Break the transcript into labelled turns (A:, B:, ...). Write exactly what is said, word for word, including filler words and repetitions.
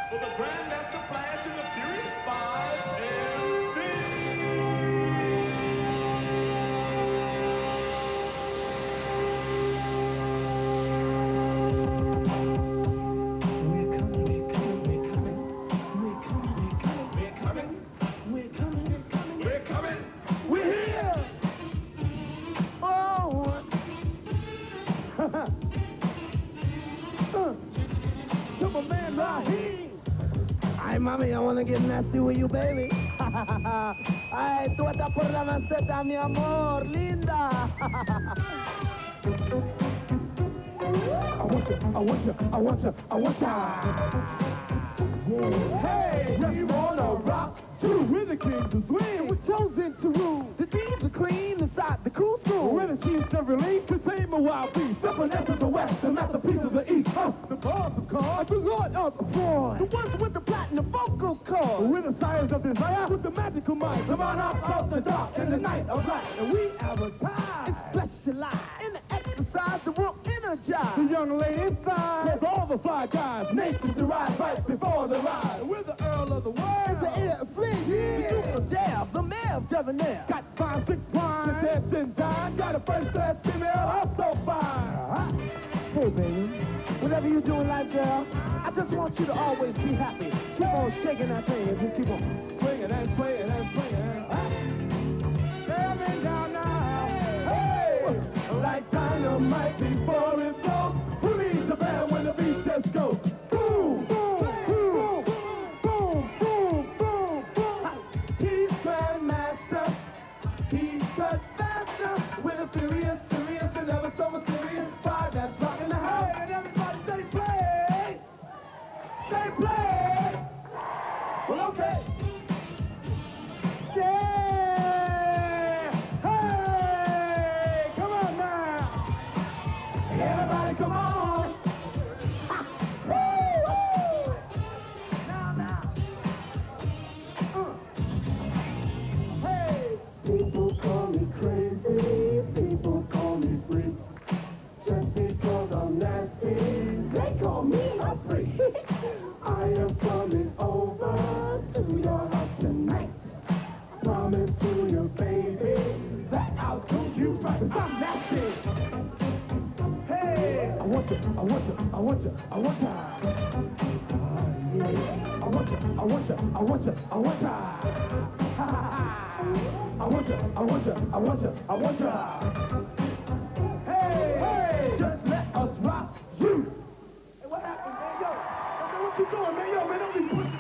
A: for the Grandmaster Flash and the Furious Five M C.
B: We're coming, we're coming, we're coming. We're coming, we're coming.
A: We're coming.
B: We're coming, we're coming.
A: We're coming.
B: We're here. Oh. uh, Superman Raheem. Ay, mami, I wanna get nasty with you, baby. Ay, tú estás por la maceta, mi amor, linda. I want you, I want you, I want you, I want you. Hey, we wanna rock you. We're the kings of swing. We're chosen to rule. The thieves are clean inside the cool school. We're the chiefs of relief to tame a wild beast. The finesse of the west, the masterpiece of the east. Oh, the boss of cars, the lord of the fraud. The ones with the platinum vocal cord. We're the sires of desire with the magical mind. The monarchs of the dark and the night of light. And we advertise and specialize in the exercise that will energize the young lady fine. With all the fly guys, nature's to ride right before the ride. We're the earl of the world. The air of fleet. Yeah. The duke of Dab, the mayor of Debonair. Got fine, sick wine. The dance and dine. Got a first class female, also fine. Uh-huh. Hey, baby. Whatever you do in life, girl, I just want you to always be happy. Keep on shaking that thing and just keep on swinging and swinging and swinging. Uh-huh. Coming down now. Hey! Like dynamite before it blows. Who needs a band when the beat just goes? Boom! Boom! Boom! Boom! Boom! Boom! Boom! He's Grandmaster. He's cut faster. With a furious, serious, and ever so mysterious vibe that's rocking the house. And everybody say play! Say play! Well, okay. Yeah! Hey! Come on now! Everybody come on! Ha! Woo! Woo! Now, now! Uh. Hey! People call me crazy, people call me sweet. Just because I'm nasty, they call me a freak. I am coming over to your house tonight. Promise to you, baby, that I'll do you right. 'Cause I'm nasty. Hey, I want you, I want you, I want you, I want you. Uh, yeah. I want you, I want you, I want you, I want you. Ha ha ha. I want you, I want you, I want you, I want you. Hey, hey, just let us rock you. Hey, what happened, man? Yo, man, what you doing, man? Yo, man, don't be pushing.